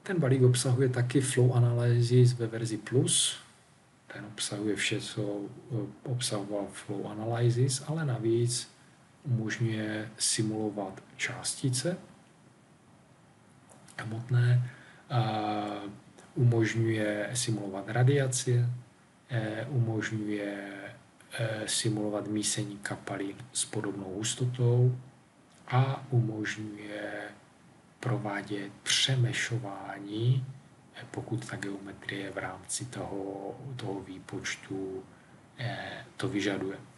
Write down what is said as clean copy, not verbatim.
Ten balík obsahuje taky Flow Analysis ve verzi Plus. Ten obsahuje vše, co obsahoval Flow Analysis, ale navíc umožňuje simulovat částice hmotné, umožňuje simulovat radiaci, umožňuje simulovat mísení kapalin s podobnou hustotou a umožňuje provádět přemešování, pokud ta geometrie v rámci toho výpočtu to vyžaduje.